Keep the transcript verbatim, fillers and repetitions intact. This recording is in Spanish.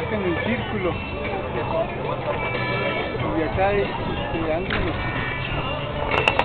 marcan el círculo. Y acá hay este ángulo.